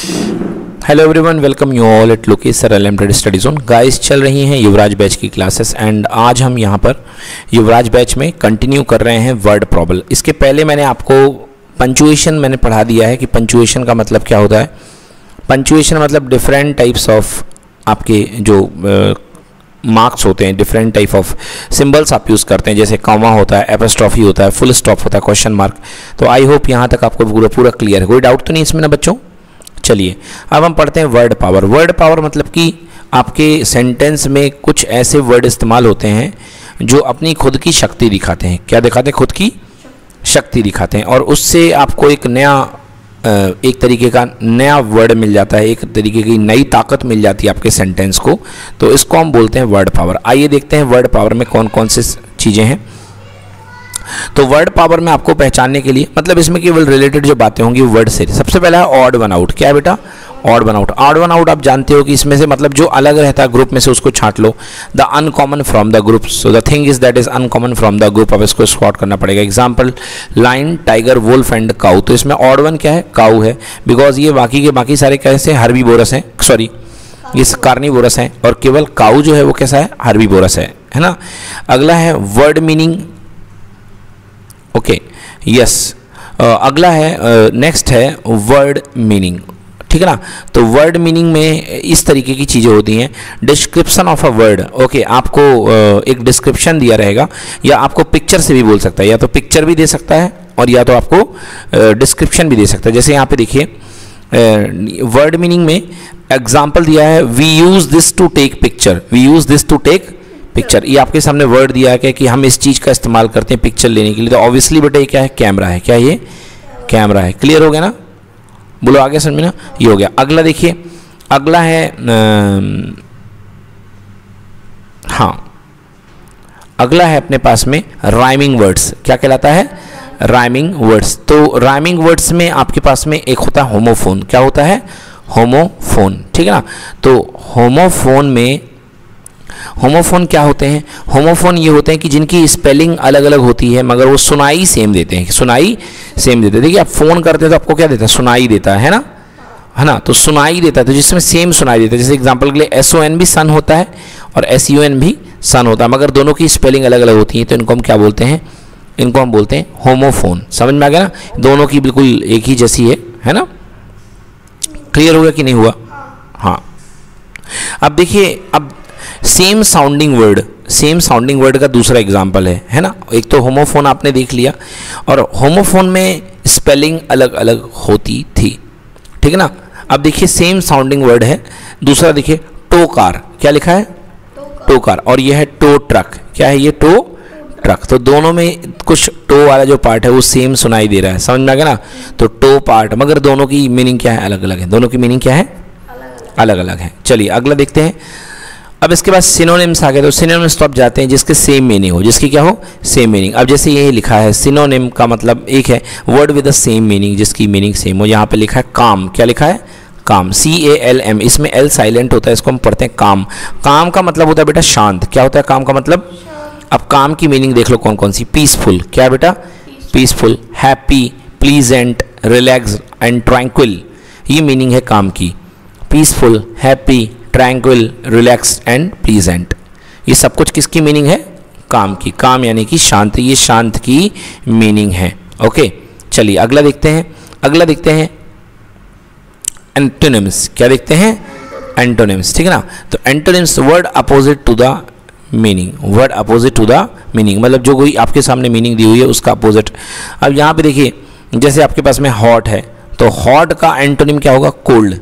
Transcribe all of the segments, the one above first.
Hello everyone, welcome you all at Lokesh sir unlimited study zone. Guys, चल रही हैं Yuvraj batch की क्लासेस एंड आज हम यहां पर युवराज बैच में कंटिन्यू कर रहे हैं वर्ड प्रॉब्लम। इसके पहले मैंने आपको पंचुएशन मैंने पढ़ा दिया है कि पंचुएशन का मतलब क्या होता है। पंचुएशन मतलब डिफरेंट टाइप्स ऑफ आपके जो मार्क्स होते हैं, डिफरेंट टाइप ऑफ सिंबल्स आप यूज़ करते हैं, जैसे कॉमा होता है, एपोस्ट्रॉफी होता है, फुल स्टॉप होता है, क्वेश्चन मार्क। तो आई होप यहाँ तक आपको पूरा क्लियर है, कोई डाउट तो नहीं इसमें ना बच्चों। चलिए अब हम पढ़ते हैं वर्ड पावर। वर्ड पावर मतलब कि आपके सेंटेंस में कुछ ऐसे वर्ड इस्तेमाल होते हैं जो अपनी खुद की शक्ति दिखाते हैं। क्या दिखाते हैं? खुद की शक्ति दिखाते हैं, और उससे आपको एक तरीके का नया वर्ड मिल जाता है, एक तरीके की नई ताकत मिल जाती है आपके सेंटेंस को। तो इसको हम बोलते हैं वर्ड पावर। आइए देखते हैं वर्ड पावर में कौन कौन सी चीज़ें हैं। तो वर्ड पावर में आपको पहचानने के लिए मतलब इसमें केवल रिलेटेड जो बातें होंगी वर्ड से। सबसे पहला है ऑड वन आउट। क्या है बेटा? Odd one out. Odd one out आप जानते हो कि इसमें से मतलब जो अलग रहता है ग्रुप में से उसको छांट लो। The uncommon from the group, so the thing is that is uncommon from the group. अब इसको स्पॉट करना पड़ेगा। Example lion, tiger, wolf and cow. तो इसमें ऑड वन क्या है? काऊ है, बिकॉज ये बाकी के बाकी सारे कैसे हर्बीवोरस हैं, सॉरी ये कार्निवोरस हैं, और केवल काऊ जो है वो कैसा है? हर्बीवोरस है ना। अगला है वर्ड मीनिंग। ओके यस, अगला है नेक्स्ट है वर्ड मीनिंग, ठीक है ना। तो वर्ड मीनिंग में इस तरीके की चीज़ें होती हैं। Description of a word, okay आपको एक डिस्क्रिप्शन दिया रहेगा, या आपको पिक्चर से भी बोल सकता है, या तो पिक्चर भी दे सकता है और या तो आपको डिस्क्रिप्शन भी दे सकता है। जैसे यहाँ पे देखिए वर्ड मीनिंग में एग्जाम्पल दिया है, we use this to take picture. We use this to take picture, ये आपके सामने वर्ड दिया है कि हम इस चीज़ का इस्तेमाल करते हैं पिक्चर लेने के लिए। तो ऑब्वियसली बेटा ये क्या है? कैमरा है। क्या ये? कैमरा है। क्लियर हो गया ना? बोलो आगे समझ में ना? ये हो गया। अगला देखिए, अगला है हाँ, अगला है अपने पास में राइमिंग वर्ड्स। क्या कहलाता है? Rhyming words. तो राइमिंग वर्ड्स में आपके पास में एक होता है होमोफोन। क्या होता है? होमोफोन, ठीक है ना। तो होमोफोन में होमोफोन क्या होते हैं? होमोफोन ये होते हैं कि जिनकी स्पेलिंग अलग अलग होती है मगर वो सुनाई सेम देते हैं। सुनाई सेम देते हैं। देखिए आप फोन करते हैं तो आपको क्या देता है? सुनाई देता है ना। तो सुनाई देता है, तो जिसमें सेम सुनाई देता है। जैसे एग्जांपल के लिए SON भी सन होता है और SUN भी सन होता है, मगर दोनों की स्पेलिंग अलग अलग होती है। तो इनको हम क्या बोलते हैं? इनको हम बोलते हैं होमोफोन। समझ में आ गया ना? दोनों की बिल्कुल एक ही जैसी है ना। क्लियर हो गया कि नहीं हुआ? हाँ। अब देखिए, अब सेम साउंडिंग वर्ड का दूसरा एग्जाम्पल है ना। एक तो होमोफोन आपने देख लिया, और होमोफोन में स्पेलिंग अलग अलग होती थी, ठीक है ना। अब देखिए सेम साउंडिंग वर्ड है दूसरा, देखिए टो कार। क्या लिखा है? Tow car. और यह है टो ट्रक। क्या है ये? Tow truck. तो दोनों में कुछ टो वाला जो पार्ट है वो सेम सुनाई दे रहा है। समझ में आ गया ना? तो टो पार्ट, मगर दोनों की मीनिंग क्या है? अलग अलग है। दोनों की मीनिंग क्या है? अलग अलग है। चलिए अगला देखते हैं। अब इसके बाद सिनोनिम्स आ गए। तो सिनोनिम्स तो आप जाते हैं जिसके सेम मीनिंग हो, जिसकी क्या हो? Same meaning. अब जैसे ये लिखा है सिनोनिम का मतलब एक है word with the same meaning, जिसकी मीनिंग सेम हो। यहाँ पे लिखा है काम। क्या लिखा है? काम, CALM। इसमें L साइलेंट होता है, इसको हम पढ़ते हैं काम। काम का मतलब होता है बेटा शांत। क्या होता है काम का मतलब? अब काम की मीनिंग देख लो कौन कौन सी। पीसफुल। क्या है बेटा? Peaceful. Happy, pleasant, relax and tranquil, ये मीनिंग है काम की। Peaceful, happy, tranquil, relaxed and pleasant, ये सब कुछ किसकी मीनिंग है? काम की। काम यानी कि शांत, ये शांत की मीनिंग है। ओके चलिए अगला देखते हैं। अगला देखते हैं एंटोनिम्स। क्या देखते हैं? एंटोनिम्स, ठीक है ना। तो antonyms word opposite to the meaning. Word opposite to the meaning मतलब जो कोई आपके सामने मीनिंग दी हुई है उसका अपोजिट। अब यहाँ पे देखिए, जैसे आपके पास में हॉट है, तो हॉट का एंटोनिम क्या होगा? कोल्ड।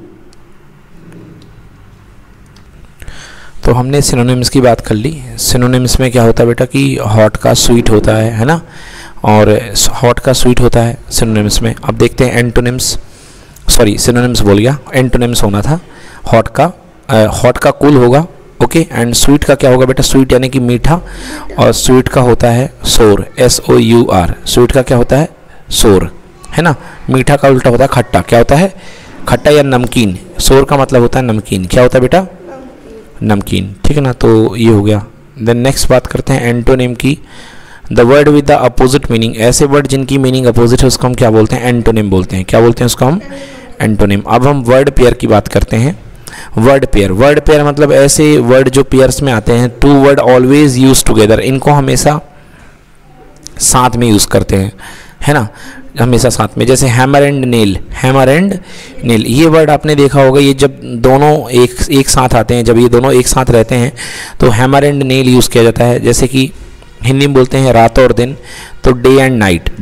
तो हमने सिनोनिम्स की बात कर ली। सिनोनिम्स में क्या होता है बेटा कि हॉट का स्वीट होता है ना, और हॉट का स्वीट होता है सिनोनिम्स में। अब देखते हैं एंटोनिम्स, सॉरी सिनोनिम्स बोल गया, एंटोनिम्स होना था। हॉट का कूल होगा, ओके। एंड स्वीट का क्या होगा बेटा? स्वीट यानी कि मीठा, और स्वीट का होता है सोर, SOUR। स्वीट का क्या होता है? सोर, है ना। मीठा का उल्टा होता है खट्टा। क्या होता है? खट्टा या नमकीन। सोर का मतलब होता है नमकीन। क्या होता है बेटा? नमकीन, ठीक है ना। तो ये हो गया। देन नेक्स्ट बात करते हैं एंटोनिम की। The word with the opposite meaning, ऐसे वर्ड जिनकी मीनिंग अपोजिट है उसको हम क्या बोलते हैं? एंटोनिम बोलते हैं। क्या बोलते हैं उसको हम? एंटोनिम। अब हम वर्ड पेयर की बात करते हैं। वर्ड पेयर मतलब ऐसे वर्ड जो पेयर्स में आते हैं, two word always use together, इनको हमेशा साथ में यूज करते हैं, है ना, हमेशा साथ में। जैसे हैमर एंड नेल, ये वर्ड आपने देखा होगा, ये जब दोनों एक साथ आते हैं, जब ये दोनों एक साथ रहते हैं तो हैमर एंड नेल यूज किया जाता है। जैसे कि हिंदी में बोलते हैं रात और दिन, तो डे एंड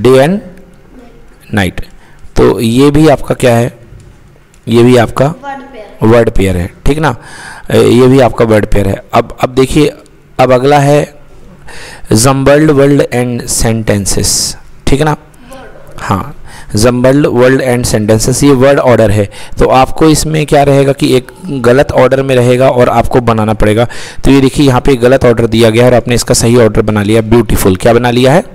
नाइट, तो ये भी आपका क्या है, ये भी आपका वर्ड पेयर है, ठीक ना, ये भी आपका वर्ड पेयर है। अब देखिए, अब अगला है जम्बल्ड वर्ड एंड सेंटेंसेस, ठीक है ना, हाँ, जम्बल्ड वर्ड एंड सेंटेंसेस, ये वर्ड ऑर्डर है। तो आपको इसमें क्या रहेगा कि एक गलत ऑर्डर में रहेगा और आपको बनाना पड़ेगा। तो ये देखिए, यहाँ पे गलत ऑर्डर दिया गया है और आपने इसका सही ऑर्डर बना लिया, ब्यूटीफुल, क्या बना लिया है,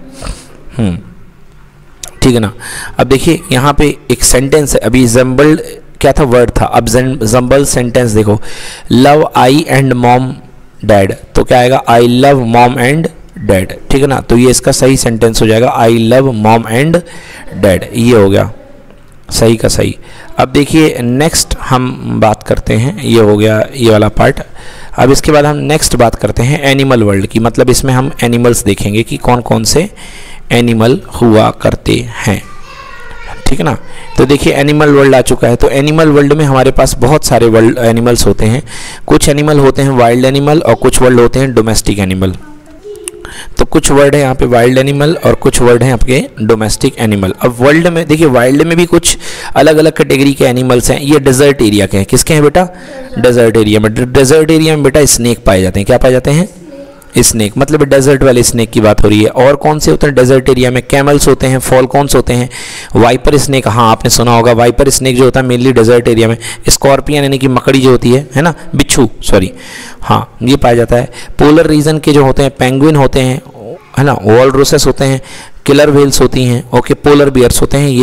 ठीक है ना। अब देखिए यहाँ पे एक सेंटेंस है, अभी जम्बल्ड क्या था, वर्ड था, अब जम्बल्ड सेंटेंस देखो, love I and mom dad, तो क्या आएगा, I love mom and dad, ठीक है ना। तो ये इसका सही सेंटेंस हो जाएगा, I love mom and dad, ये हो गया सही का सही। अब देखिए नेक्स्ट हम बात करते हैं, ये हो गया ये वाला पार्ट। अब इसके बाद हम नेक्स्ट बात करते हैं एनिमल वर्ल्ड की, मतलब इसमें हम एनिमल्स देखेंगे कि कौन कौन से एनिमल हुआ करते हैं, ठीक है ना। तो देखिए एनिमल वर्ल्ड आ चुका है। तो एनिमल वर्ल्ड में हमारे पास बहुत सारे वर्ल्ड एनिमल्स होते हैं। कुछ एनिमल होते हैं वाइल्ड एनिमल और कुछ वर्ल्ड होते हैं डोमेस्टिक एनिमल। तो कुछ वर्ड है यहाँ पे वाइल्ड एनिमल और कुछ वर्ड हैं आपके डोमेस्टिक एनिमल। अब वर्ल्ड में देखिए, वाइल्ड में भी कुछ अलग अलग कैटेगरी के एनिमल्स हैं। ये डेजर्ट एरिया के हैं, किसके हैं बेटा, डेजर्ट एरिया में। डेजर्ट एरिया में बेटा स्नेक पाए जाते हैं, क्या पाए जाते हैं, स्नेक, मतलब डेजर्ट वाले स्नेक की बात हो रही है। और कौन से होते हैं डेजर्ट एरिया में, कैमल्स होते हैं, फॉल्कॉन्स होते हैं, वाइपर स्नेक, हाँ आपने सुना होगा, वाइपर स्नेक जो होता है मेनली डेजर्ट एरिया में, स्कॉर्पियन यानी कि मकड़ी जो होती है ना, बिच्छू सॉरी, हाँ ये पाया जाता है। पोलर रीजन के जो होते हैं पेंगुइन होते हैं, है ना, वॉलरसेस होते हैं, किलर व्हेल्स होती हैं, ओके, पोलर बियर्स होते हैं,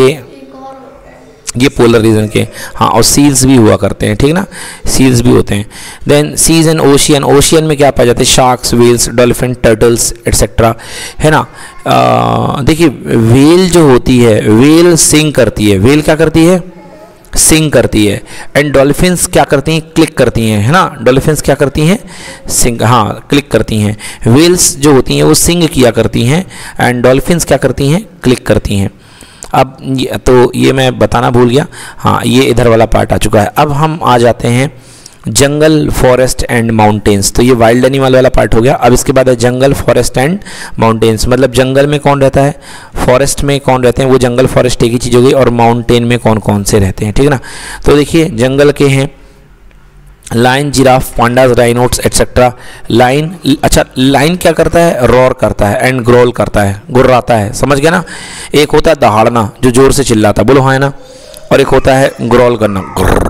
ये पोलर रीजन के, हाँ, और सील्स भी हुआ करते हैं, ठीक ना, सील्स भी होते हैं। Then seas and ocean, ocean में क्या पाया जाता है, sharks, whales, dolphin, turtles etcetera, है ना। देखिए व्हेल जो होती है, व्हेल सिंग करती है, व्हेल क्या करती है, सिंग करती है। एंड डॉल्फिन्स क्या करती हैं, क्लिक करती हैं, है ना, डॉल्फिन्स क्या करती हैं, सिंग, हाँ क्लिक करती हैं। व्हेल्स जो होती हैं वो सिंग किया करती हैं एंड डॉल्फिन्स क्या करती हैं, क्लिक करती हैं। अब तो ये मैं बताना भूल गया, हाँ ये इधर वाला पार्ट आ चुका है। अब हम आ जाते हैं जंगल, फॉरेस्ट एंड माउंटेन्स। तो ये वाइल्ड एनिमल वाला पार्ट हो गया। अब इसके बाद है जंगल, फॉरेस्ट एंड माउंटेन्स, मतलब जंगल में कौन रहता है, फॉरेस्ट में कौन रहते हैं, वो जंगल फॉरेस्ट एक ही चीज़ हो गई, और माउंटेन में कौन कौन से रहते हैं, ठीक है ना। तो देखिए जंगल के हैं lion, giraffe, pandas, rhinos etcetera. Lion, अच्छा लाइन क्या करता है, रॉर करता है एंड ग्रोल करता है, गुर्राता है, समझ गया ना। एक होता है दहाड़ना जो जोर से चिल्लाता, बोलो हाँ है ना, और एक होता है ग्रोल करना,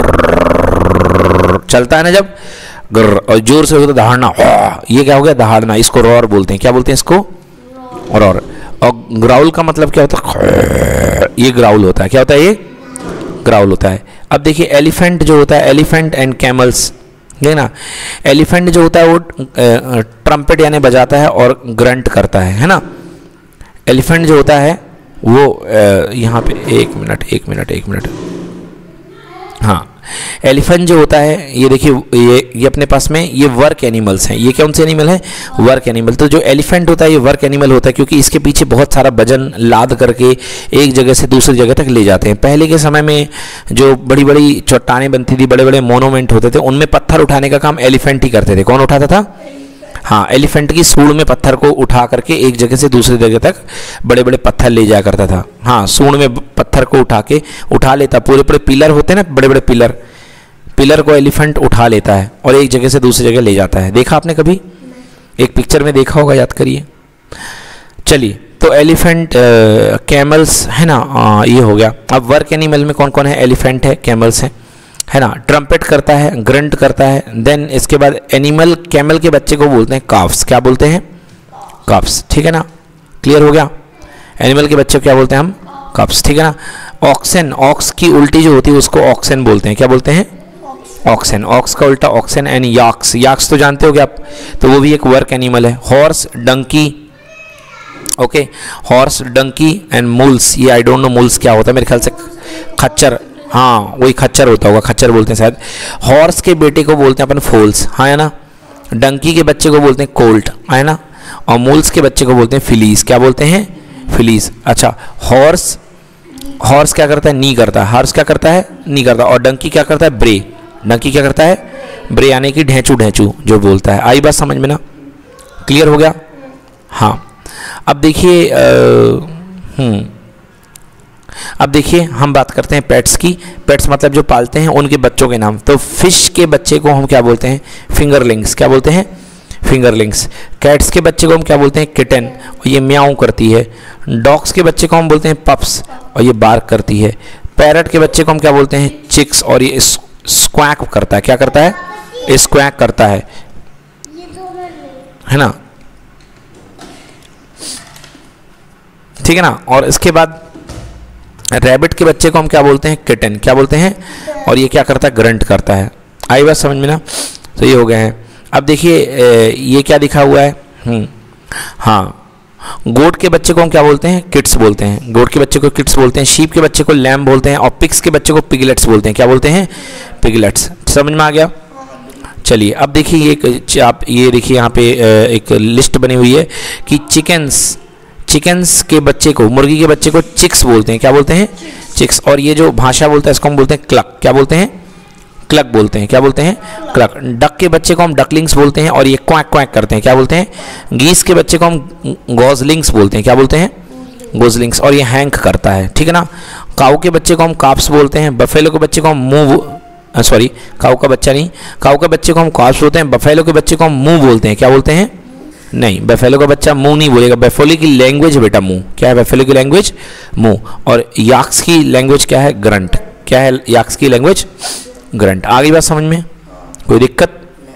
चलता है ना जब ग्र, और जोर से होता दहाड़ना, ये क्या हो गया, दहाड़ना, इसको रॉर बोलते हैं, क्या बोलते हैं इसको, रॉर। और ग्राउल का मतलब क्या होता है, ये ग्राउल होता है, क्या होता है, ये ग्राउल होता है। अब देखिए एलिफेंट जो होता है, एलिफेंट एंड कैमल्स, ठीक ना। एलिफेंट जो होता है वो ट्रम्पेट यानी बजाता है और ग्रंट करता है ना। एलिफेंट जो होता है वो यहाँ पे एक मिनट, हाँ, एलिफेंट जो होता है ये देखिए, ये अपने पास में ये वर्क एनिमल्स हैं। ये कौन से एनिमल हैं, वर्क एनिमल। तो जो एलिफेंट होता है ये वर्क एनिमल होता है क्योंकि इसके पीछे बहुत सारा वजन लाद करके एक जगह से दूसरी जगह तक ले जाते हैं। पहले के समय में जो बड़ी बड़ी चट्टानें बनती थी, बड़े बड़े मोनूमेंट होते थे, उनमें पत्थर उठाने का काम एलिफेंट ही करते थे। कौन उठाता था, हाँ, एलिफेंट की सूंड में पत्थर को उठा करके एक जगह से दूसरी जगह तक बड़े बड़े पत्थर ले जाया करता था। हाँ, सूंड में पत्थर को उठा लेता, पूरे पूरे पिलर होते हैं ना, बड़े बड़े पिलर को एलिफेंट उठा लेता है और एक जगह से दूसरी जगह ले जाता है। देखा आपने कभी, एक पिक्चर में देखा होगा, याद करिए। चलिए, तो एलिफेंट, कैमल्स है ना, ये हो गया। अब वर्क एनिमल में कौन कौन है, एलिफेंट है, कैमल्स है ना। ट्रम्पेट करता है, ग्रंट करता है। देन इसके बाद एनिमल, कैमल के बच्चे को बोलते हैं काफ्स, क्या बोलते हैं, काफ्स, ठीक है ना, क्लियर हो गया। एनिमल के बच्चे को क्या बोलते हैं हम, काफ्स, ठीक है ना। ऑक्सन, ऑक्स की उल्टी जो होती है उसको ऑक्सन बोलते हैं, क्या बोलते हैं, ऑक्सन। ऑक्स का उल्टा ऑक्सन। एंड याक्स, याक्स तो जानते होगे आप, तो वो भी एक वर्क एनिमल है। Horse, donkey, okay, horse, donkey and mules, ये आई डोंट नो मूल्स क्या होता है, मेरे ख्याल से खच्चर, हाँ वही खच्चर होता होगा, खच्चर बोलते हैं शायद। हॉर्स के बेटे को बोलते हैं अपन फोल्स, हाँ है ना। डंकी के बच्चे को बोलते हैं कोल्ट, है ना। और मूल्स के बच्चे को बोलते हैं फिलीस, क्या बोलते हैं, फिलीस। अच्छा, हॉर्स क्या करता है, नी करता है। हॉर्स क्या करता है, नी करता है। और डंकी क्या करता है, ब्रे। डंकी क्या करता है, ब्रे, यानी कि ढेंचू ढेंचू जो बोलता है। आई बात समझ में ना, क्लियर हो गया। हाँ अब देखिए अब देखिए हम बात करते हैं पेट्स की। पेट्स मतलब जो पालते हैं उनके बच्चों के नाम। तो फिश के बच्चे को हम क्या बोलते हैं, फिंगरलिंग्स, क्या बोलते हैं, फिंगरलिंग्स। कैट्स के बच्चे को हम क्या बोलते हैं, किटन, और ये म्याऊं करती है। डॉग्स के बच्चे को हम बोलते हैं पप्स, और ये बार्क करती है। पैरट के बच्चे को हम क्या बोलते हैं, चिक्स, और ये स्क्वैक करता है। क्या करता है, स्क्वैक करता है ना, ठीक है ना। और इसके बाद रैबिट के बच्चे को हम क्या बोलते हैं, किटन, क्या बोलते हैं, और ये क्या करता है, ग्रंट करता है। आई बात समझ में ना। तो ये हो गए हैं। अब देखिए ये क्या लिखा हुआ है, हाँ, गोट के बच्चे को हम क्या बोलते हैं, किड्स बोलते हैं। गोट के बच्चे को किड्स बोलते हैं। शीप के बच्चे को लैम्ब बोलते हैं। और पिग्स के बच्चे को पिगलेट्स बोलते हैं। क्या बोलते हैं, पिगलेट्स। समझ में आ गया। चलिए अब देखिए आप ये देखिए यहाँ पे एक लिस्ट बनी हुई है कि चिकन्स के बच्चे को, मुर्गी के बच्चे को चिक्स बोलते हैं। क्या बोलते हैं, चिक्स। और ये जो भाषा बोलता है इसको हम बोलते हैं क्लक। क्या बोलते हैं, क्लक बोलते हैं। क्या बोलते हैं, क्लक। डक के बच्चे को हम डकलिंग्स बोलते हैं, और ये क्वैक क्वैक करते हैं। क्या बोलते हैं, गीस के बच्चे को हम गोजलिंग्स बोलते हैं। क्या बोलते हैं, गोजलिंग्स, और ये हैंक करता है, ठीक है ना। काऊ के बच्चे को हम काप्स बोलते हैं। बफेलो के बच्चे को हम काऊ का बच्चा नहीं, काऊ के बच्चे को हम काप्स बोलते हैं। बफेलो के बच्चे को हम मुंह बोलते हैं। क्या बोलते हैं, नहीं, बफेलो का बच्चा मुंह नहीं बोलेगा। बफेलो की लैंग्वेज बेटा मुंह, क्या है बफेलो की लैंग्वेज, मुंह। और याक्स की लैंग्वेज क्या है, ग्रंट। क्या है याक्स की लैंग्वेज, ग्रंट। आ गई बात समझ में, कोई दिक्कत।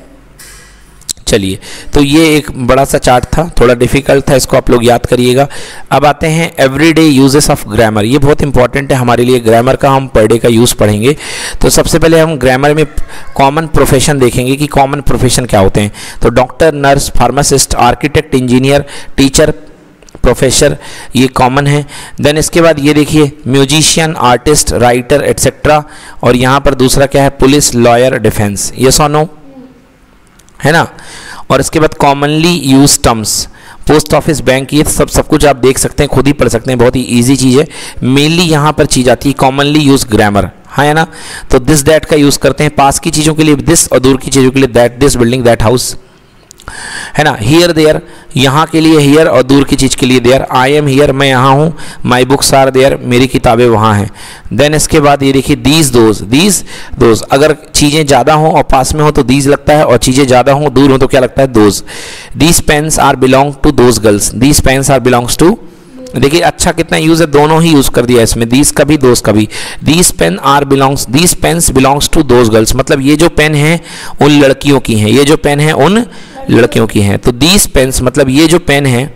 चलिए तो ये एक बड़ा सा चार्ट था, थोड़ा डिफिकल्ट था, इसको आप लोग याद करिएगा। अब आते हैं एवरीडे यूजेस ऑफ ग्रामर। ये बहुत इंपॉर्टेंट है हमारे लिए, ग्रामर का हम पर डे का यूज़ पढ़ेंगे। तो सबसे पहले हम ग्रामर में कॉमन प्रोफेशन देखेंगे कि कॉमन प्रोफेशन क्या होते हैं। तो doctor, nurse, pharmacist, architect, engineer, teacher, professor, ये कॉमन है। देन इसके बाद ये देखिए म्यूजिशियन, आर्टिस्ट, राइटर एट्सेट्रा। और यहाँ पर दूसरा क्या है, पुलिस, लॉयर, डिफेंस। यस और नो, है ना। और इसके बाद commonly use terms, post office, bank, ये सब कुछ आप देख सकते हैं, खुद ही पढ़ सकते हैं, बहुत ही इजी चीज़ है। मेनली यहाँ पर चीज़ आती है कॉमनली यूज ग्रामर, हाँ है ना। तो दिस दैट का यूज़ करते हैं, पास की चीज़ों के लिए दिस, और दूर की चीज़ों के लिए that, this building, that house, है ना। हियर देयर, यहाँ के लिए हियर, और दूर की चीज़ के लिए देयर। आई एम हियर, मैं यहाँ हूँ। माई बुक्स आर देयर, मेरी किताबें वहाँ हैं। देन इसके बाद ये देखिए दीज दोज, अगर चीज़ें ज़्यादा हों और पास में हो तो दीज लगता है, और चीज़ें ज़्यादा हों दूर हो तो क्या लगता है, those. These pens are belong to those girls, these pens are belongs to. देखिए अच्छा कितना यूज़ है, दोनों ही यूज़ कर दिया इसमें, दीज का भी दोज का भी। These pens belongs to those girls, मतलब ये जो पेन है उन लड़कियों की हैं, ये जो पेन है उन लड़कियों की हैं। तो दीज पेन्स मतलब ये जो पेन है,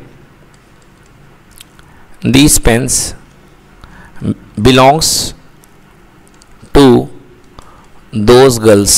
these pens belongs to those girls,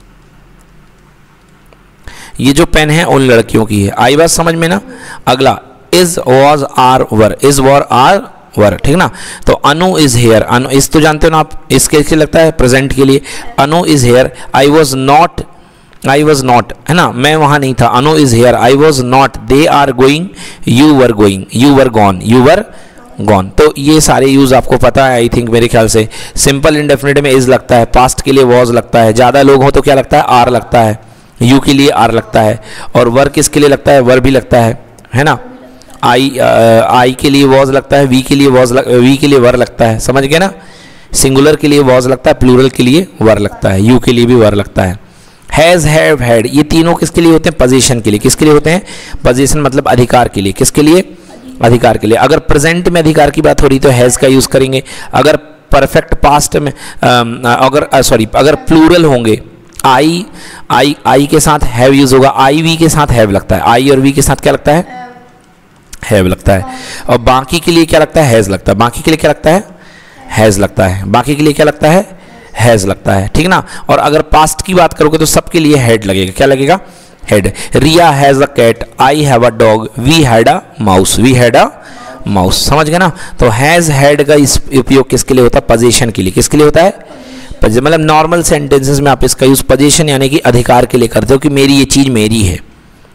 ये जो पेन है उन लड़कियों की है। आई बात समझ में ना। अगला is, was, are, were, is, was, are, were, ठीक ना। तो अनु इज हेयर, अनु इस तो जानते हो ना आप, इसके लगता है प्रेजेंट के लिए। Anu is here, I was not, है ना, मैं वहां नहीं था। Anu is here, I was not, they are going, you were going, you were gone. तो ये सारे यूज आपको पता है आई थिंक, मेरे ख्याल से। सिंपल इंडेफिनिट में इज लगता है, पास्ट के लिए वॉज लगता है, ज़्यादा लोग हो तो क्या लगता है, आर लगता है, यू के लिए आर लगता है। और वर किसके लिए लगता है, वर भी लगता है ना। आई के लिए वॉज लगता है, वी के लिए वर लगता है, समझ गए ना। सिंगुलर के लिए वॉज लगता है, प्लूरल के लिए वर लगता है, यू के लिए भी वर लगता है। हैज़, हैव, हैड, ये तीनों किसके लिए होते हैं, पोजीशन के लिए। किसके लिए होते हैं, पोजीशन मतलब अधिकार के लिए। किसके लिए, अधिकार के लिए। अगर प्रेजेंट में अधिकार की बात हो रही तो हैज़ का यूज़ करेंगे। अगर परफेक्ट पास्ट में अगर प्लूरल होंगे, आई के साथ हैव यूज होगा, आई वी के साथ हैव लगता है, आई और वी के साथ क्या लगता है, हैव लगता है। और बाकी के लिए क्या लगता है, हैज़ लगता है। बाकी के लिए क्या लगता है, हैज़ लगता है। बाकी के लिए क्या लगता है, हैज़ लगता है, ठीक ना। और अगर पास्ट की बात करोगे तो सबके लिए हेड लगेगा। क्या लगेगा, head. Riya has a cat, I have a dog, we had a mouse, mouse. समझ गए ना? तो हैज़ हैड का इस उपयोग किसके लिए होता है? पोजीशन के लिए। किसके लिए होता है? मतलब नॉर्मल सेंटेंसेस में आप इसका यूज पोजीशन यानी कि अधिकार के लिए करते हो कि मेरी ये चीज मेरी है।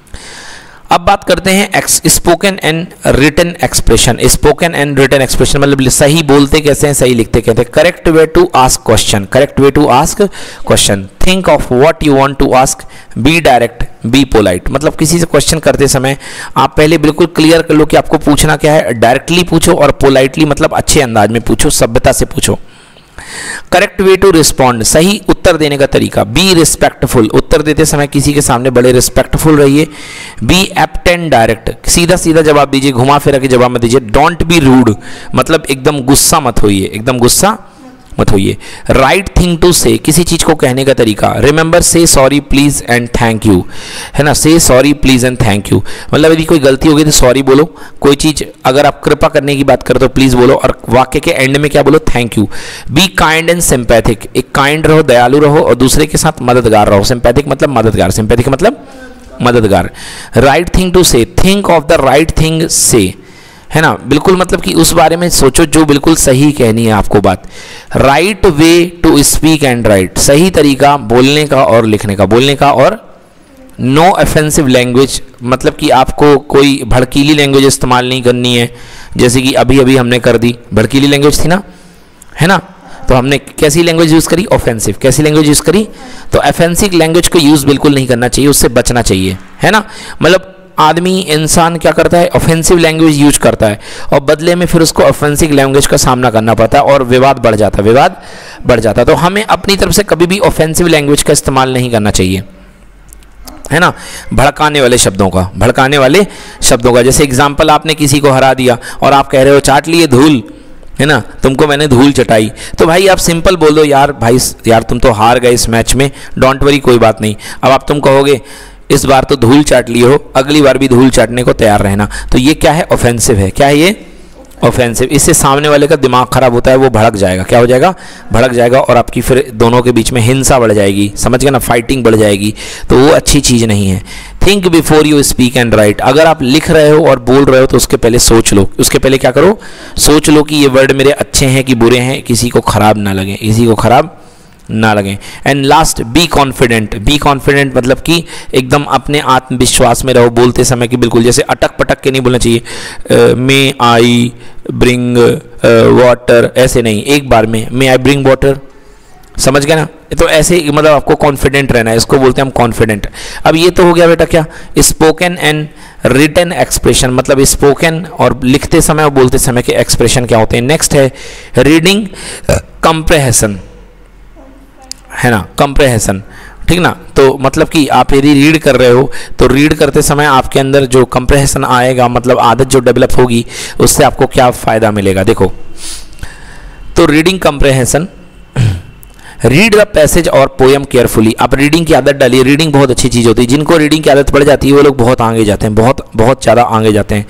अब बात करते हैं spoken and written expression. Spoken and written expression मतलब सही बोलते कैसे हैं, सही लिखते कैसे हैं। Correct way to ask question, correct way to ask question. Think of what you want to ask, be direct, be polite. मतलब किसी से क्वेश्चन करते समय आप पहले बिल्कुल क्लियर कर लो कि आपको पूछना क्या है। डायरेक्टली पूछो और पोलाइटली मतलब अच्छे अंदाज में पूछो, सभ्यता से पूछो। करेक्ट वे टू रिस्पॉन्ड, सही उत्तर देने का तरीका। बी रिस्पेक्टफुल, उत्तर देते समय किसी के सामने बड़े रिस्पेक्टफुल रहिए। बी एप्ट एंड डायरेक्ट, सीधा सीधा जवाब दीजिए, घुमा फिरा के जवाब मत दीजिए। डोंट बी रूड, मतलब एकदम गुस्सा मत होइए, एकदम गुस्सा मत होइए। राइट थिंग टू से, किसी चीज को कहने का तरीका। Remember say sorry please and thank you, है ना। Say sorry please and thank you मतलब यदि कोई गलती हो गई तो सॉरी बोलो। कोई चीज अगर आप कृपा करने की बात करो तो प्लीज बोलो, और वाक्य के एंड में क्या बोलो? Thank you. Be kind and sympathetic, एक काइंड रहो, दयालु रहो और दूसरे के साथ मददगार रहो। सिंपैथिक मतलब मददगार, सिंपैथिक मतलब मददगार। Right thing to say, think of the right thing say, है ना। बिल्कुल मतलब कि उस बारे में सोचो जो बिल्कुल सही कहनी है आपको बात। Right way to speak and write, सही तरीका बोलने का और लिखने का, बोलने का। और नो ऑफेंसिव लैंग्वेज, मतलब कि आपको कोई भड़कीली लैंग्वेज इस्तेमाल नहीं करनी है, जैसे कि अभी अभी हमने कर दी। भड़कीली लैंग्वेज थी ना, है ना, तो हमने कैसी लैंग्वेज यूज़ करी? ऑफेंसिव। कैसी लैंग्वेज यूज़ करी? तो ऑफेंसिव लैंग्वेज को यूज़ बिल्कुल नहीं करना चाहिए, उससे बचना चाहिए, है ना। मतलब आदमी इंसान क्या करता है? ऑफेंसिव लैंग्वेज यूज करता है और बदले में फिर उसको ऑफेंसिव लैंग्वेज का सामना करना पड़ता है और विवाद बढ़ जाता है, विवाद बढ़ जाता है। तो हमें अपनी तरफ से कभी भी ऑफेंसिव लैंग्वेज का इस्तेमाल नहीं करना चाहिए, है ना। भड़काने वाले शब्दों का, भड़काने वाले शब्दों का। जैसे एग्जाम्पल, आपने किसी को हरा दिया और आप कह रहे हो चाट लिए धूल, है ना, तुमको मैंने धूल चटाई। तो भाई आप सिंपल बोल दो, यार भाई यार तुम तो हार गए इस मैच में, डोंट वरी, कोई बात नहीं। अब आप तुम कहोगे इस बार तो धूल चाट लिए हो, अगली बार भी धूल चाटने को तैयार रहना। तो ये क्या है? ऑफेंसिव है। क्या है ये? ऑफेंसिव। इससे सामने वाले का दिमाग खराब होता है, वो भड़क जाएगा। क्या हो जाएगा? भड़क जाएगा और आपकी फिर दोनों के बीच में हिंसा बढ़ जाएगी, समझ गए ना, फाइटिंग बढ़ जाएगी। तो वो अच्छी चीज़ नहीं है। Think before you speak and write, अगर आप लिख रहे हो और बोल रहे हो तो उसके पहले सोच लो। उसके पहले क्या करो? सोच लो कि ये वर्ड मेरे अच्छे हैं कि बुरे हैं, किसी को खराब ना लगे, किसी को खराब ना लगे। And last, be confident. Be confident मतलब कि एकदम अपने आत्मविश्वास में रहो बोलते समय कि बिल्कुल जैसे अटक पटक के नहीं बोलना चाहिए। मे आई ब्रिंग वाटर, ऐसे नहीं, एक बार में मे आई ब्रिंग वाटर, समझ गए ना। तो ऐसे मतलब आपको कॉन्फिडेंट रहना है, इसको बोलते हैं हम कॉन्फिडेंट। अब ये तो हो गया बेटा क्या? स्पोकन एंड रिटन एक्सप्रेशन, मतलब स्पोकन और लिखते समय और बोलते समय के एक्सप्रेशन क्या होते हैं। नेक्स्ट है रीडिंग कंप्रेहेंशन, है ना, कंप्रेहेंशन, ठीक ना। तो मतलब कि आप यदि रीड कर रहे हो तो रीड करते समय आपके अंदर जो कंप्रेहेंशन आएगा, मतलब आदत जो डेवलप होगी, उससे आपको क्या फ़ायदा मिलेगा? देखो, तो reading comprehension, read the passage और पोएम केयरफुली। आप रीडिंग की आदत डालिए, रीडिंग बहुत अच्छी चीज़ होती है। जिनको रीडिंग की आदत पड़ जाती है वो लोग बहुत आगे जाते हैं, बहुत ज़्यादा आगे जाते हैं।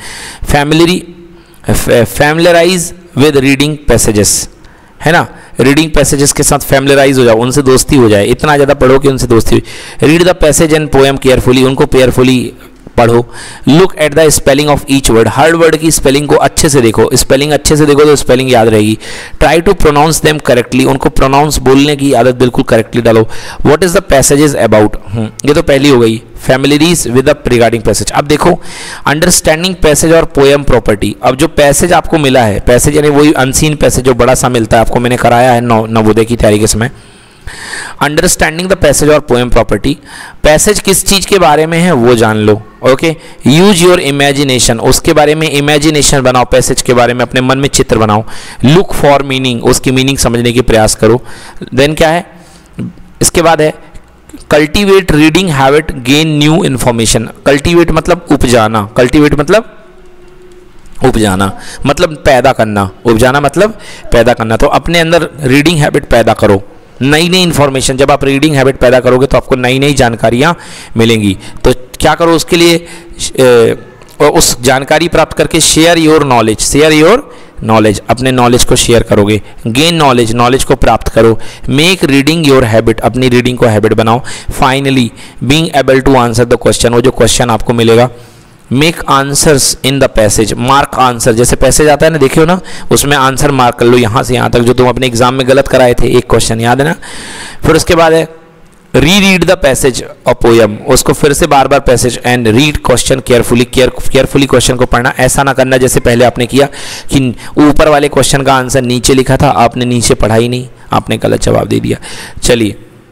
फैमिलराइज विद रीडिंग पैसेजेस, है ना, रीडिंग पैसेजेस के साथ फैमिलराइज हो जाओ, उनसे दोस्ती हो जाए, इतना ज़्यादा पढ़ो कि उनसे दोस्ती हो। Read the passage and poem carefully, उनको केयरफुली पढ़ो। Look at the spelling of each word, हर वर्ड की स्पेलिंग को अच्छे से देखो। स्पेलिंग अच्छे से देखो तो स्पेलिंग याद रहेगी। Try to pronounce them correctly, उनको प्रोनाउंस बोलने की आदत बिल्कुल करेक्टली डालो। What is the passages about, ये तो पहली हो गई। Families with the regarding passage. अब देखो, अंडरस्टैंडिंग पैसेज और पोएम प्रॉपर्टी। अब जो पैसेज आपको मिला है, पैसेज यानी वही अनसीन पैसेज जो बड़ा सा मिलता है आपको, मैंने कराया है नवोदय की तैयारी के समय। अंडरस्टैंडिंग द पैसेज और पोएम प्रॉपर्टी, पैसेज किस चीज के बारे में है वो जान लो। ओके, यूज योर इमेजिनेशन, उसके बारे में इमेजिनेशन बनाओ, पैसेज के बारे में अपने मन में चित्र बनाओ। लुक फॉर मीनिंग, उसकी मीनिंग समझने की प्रयास करो। देन क्या है, इसके बाद है cultivate reading habit, gain new information. Cultivate मतलब उपजाना, कल्टीवेट मतलब उपजाना, मतलब पैदा करना, उपजाना मतलब पैदा करना। तो अपने अंदर रीडिंग हैबिट पैदा करो, नई नई इन्फॉर्मेशन। जब आप रीडिंग हैबिट पैदा करोगे तो आपको नई नई जानकारियाँ मिलेंगी। तो क्या करो उसके लिए, उस जानकारी प्राप्त करके share your knowledge, share your knowledge, अपने नॉलेज को शेयर करोगे। गेन नॉलेज, नॉलेज को प्राप्त करो। मेक रीडिंग योर हैबिट, अपनी रीडिंग को हैबिट बनाओ। Finally being able to answer the question, वो जो क्वेश्चन आपको मिलेगा make answers in the passage, mark answer, जैसे पैसेज आता है ना, देखियो ना, उसमें आंसर मार्क कर लो यहाँ से यहाँ तक, जो तुम अपने एग्जाम में गलत कराए थे, एक क्वेश्चन याद है ना। फिर उसके बाद है री रीड द पैसेज और पोयम, उसको फिर से बार बार passage and read question carefully, carefully question को पढ़ना। ऐसा ना करना जैसे पहले आपने किया कि ऊपर वाले क्वेश्चन का आंसर नीचे लिखा था, आपने नीचे पढ़ा ही नहीं, आपने गलत जवाब दे दिया। चलिए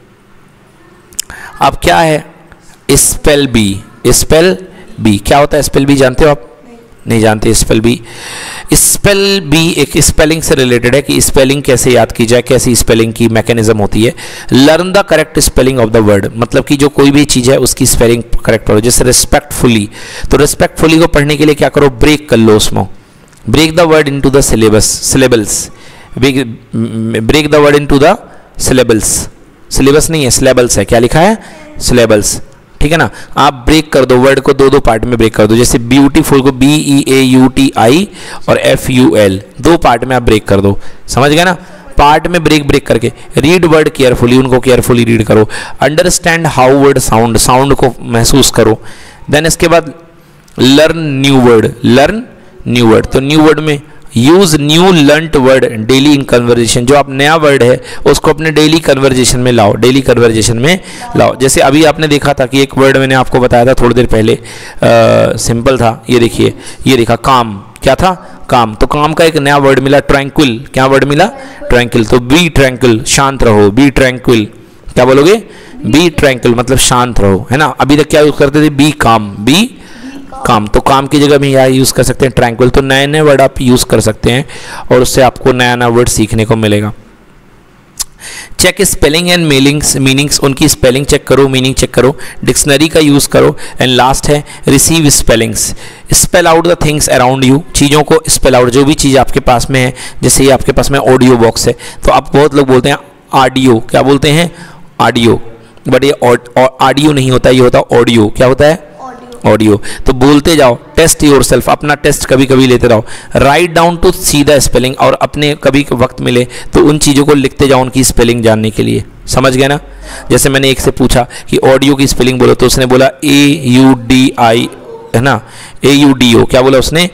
अब क्या है, स्पेल बी। स्पेल बी क्या होता है? स्पेल बी जानते हो आप? नहीं जानते स्पेल बी? स्पेल बी एक स्पेलिंग से रिलेटेड है कि स्पेलिंग कैसे याद की जाए, कैसी स्पेलिंग की मैकेनिज्म होती है। Learn the correct spelling of the word, मतलब कि जो कोई भी चीज़ है उसकी स्पेलिंग करेक्ट पढ़ो। जैसे रिस्पेक्टफुली, तो रिस्पेक्टफुली को पढ़ने के लिए क्या करो, ब्रेक कर लो उसमें, break the word into the syllables, break the word into the syllables, syllabus नहीं है सिलेबल्स है, क्या लिखा है, सिलेबल्स, ठीक है ना। आप ब्रेक कर दो वर्ड को, दो पार्ट में ब्रेक कर दो। जैसे ब्यूटीफुल को BEAUTI और FUL, दो पार्ट में आप ब्रेक कर दो, समझ गए ना, पार्ट में ब्रेक करके। रीड वर्ड केयरफुली, उनको केयरफुली रीड करो। Understand how word sound, sound को महसूस करो। देन इसके बाद learn new word, learn new word, तो न्यू वर्ड में use new learned word daily in conversation, जो आप नया वर्ड है उसको अपने डेली कन्वर्जेशन में लाओ, डेली कन्वर्जेशन में लाओ। जैसे अभी आपने देखा था कि एक वर्ड मैंने आपको बताया था थोड़ी देर पहले, सिंपल था, ये देखिए, ये देखा काम, क्या था, काम। तो काम का एक नया वर्ड मिला, ट्रैंक्विल, क्या वर्ड मिला, ट्रैंक्विल। तो बी ट्रैंक्विल, शांत रहो, बी ट्रैंक्विल, क्या बोलोगे, बी ट्रैंक्विल मतलब शांत रहो, है ना। अभी तक क्या यूज करते थे, बी काम, बी काम, तो काम की जगह में यहाँ यूज़ कर सकते हैं ट्रैंक्विल। तो नए नए वर्ड आप यूज़ कर सकते हैं और उससे आपको नया नया वर्ड सीखने को मिलेगा। चेक स्पेलिंग एंड मीनिंग्स, उनकी स्पेलिंग चेक करो, मीनिंग चेक करो, डिक्शनरी का यूज़ करो। एंड लास्ट है receive spellings, spell out the things around you, चीज़ों को स्पेल आउट, जो भी चीज़ आपके पास में है। जैसे ये आपके पास में ऑडियो बॉक्स है, तो आप बहुत लोग बोलते हैं ऑडियो, क्या बोलते हैं, ऑडियो, बट ये ऑडियो नहीं होता, ये होता ऑडियो, क्या होता है, ऑडियो। तो बोलते जाओ, टेस्ट योरसेल्फ, अपना टेस्ट कभी कभी लेते रहो। Write down to see the spelling, और अपने कभी वक्त मिले तो उन चीज़ों को लिखते जाओ, उनकी स्पेलिंग जानने के लिए, समझ गए ना। जैसे मैंने एक से पूछा कि ऑडियो की स्पेलिंग बोलो, तो उसने बोला AUDI, है ना, AUDO, क्या बोला उसने,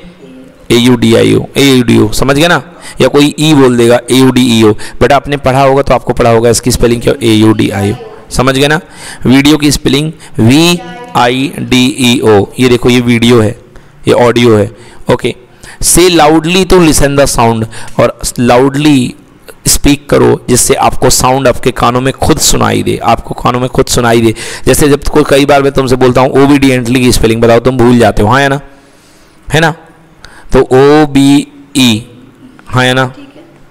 AUDIO, समझ गए ना। या कोई ई बोल देगा, AUDEO, बट आपने पढ़ा होगा तो आपको पढ़ा होगा इसकी स्पेलिंग क्या, AUDIO, समझ गए ना। वीडियो की स्पेलिंग VIDEO, ये देखो ये वीडियो है, ये ऑडियो है, okay. Say loudly to listen the sound, और लाउडली स्पीक करो जिससे आपको साउंड आपके कानों में खुद सुनाई दे, आपको कानों में खुद सुनाई दे। जैसे जब कोई, कई बार मैं तुमसे बोलता हूँ ओबीडिएंटली की स्पेलिंग बताओ, तुम भूल जाते हो, हाँ या ना, है ना। तो OBE, हाँ या ना,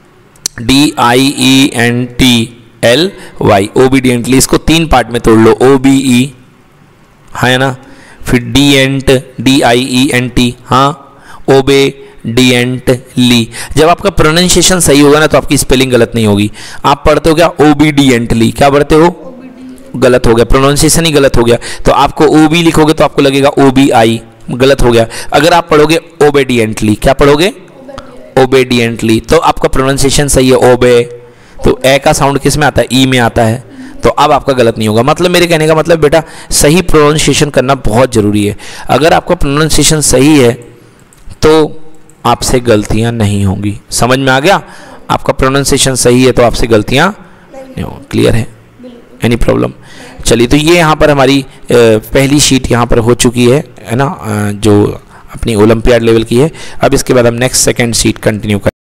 DIENTLY, ओबीडिएंटली, इसको 3 पार्ट में तोड़ लो, OBE, हाँ ना, फिर DIENT, हाँ, ओबेडिएंटली। जब आपका प्रोनाउंसिएशन सही होगा ना तो आपकी स्पेलिंग गलत नहीं होगी। आप पढ़ते हो क्या, ओबीडिएंटली, क्या पढ़ते हो, गलत हो गया, प्रोनाउंसिएशन ही गलत हो गया। तो आपको OB लिखोगे तो आपको लगेगा OBI, गलत हो गया। अगर आप पढ़ोगे ओबेडिएंटली, क्या पढ़ोगे, ओबेडिएंटली, तो आपका प्रोनाउंसिएशन सही है, ओबे। तो ए का साउंड किस में आता है, ई में आता है, तो अब आपका गलत नहीं होगा। मतलब मेरे कहने का मतलब बेटा, सही प्रोनाउंसिएशन करना बहुत ज़रूरी है। अगर आपका प्रोनाउंसिएशन सही है तो आपसे गलतियां नहीं होंगी, समझ में आ गया। आपका प्रोनाउंसिएशन सही है तो आपसे गलतियां नहीं होंगी, क्लियर है, एनी प्रॉब्लम। चलिए, तो ये यहाँ पर हमारी पहली शीट यहाँ पर हो चुकी है ना, जो अपनी ओलंपियाड लेवल की है। अब इसके बाद हम नेक्स्ट सेकेंड शीट कंटिन्यू करें।